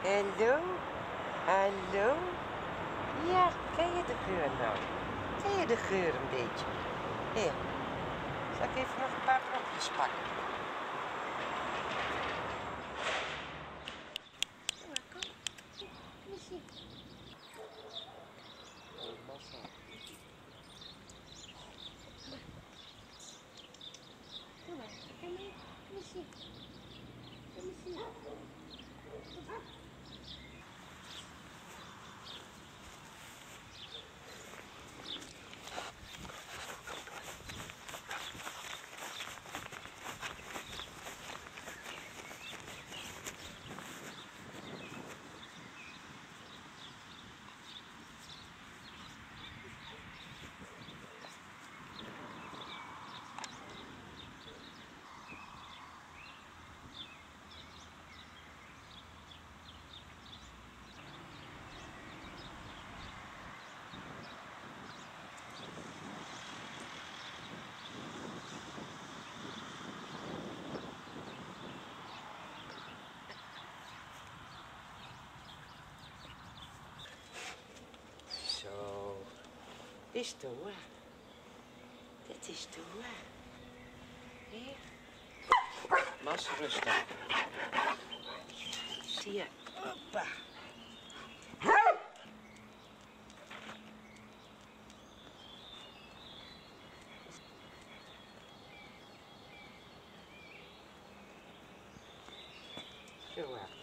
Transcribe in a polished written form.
Hallo? Hallo? Ja, ken je de geur nou? Ken je de geur een beetje? Hier, zal ik even nog een paar blokjes pakken? Kom maar, kom. Kom eens hier. Oh, massa. Kom maar, kom mee. Kom eens hier. Kom eens hier. Zo, dit is de hoer. Dit is de hoer. Hier. Mas rustig. Zie je. Hoppa. Zo.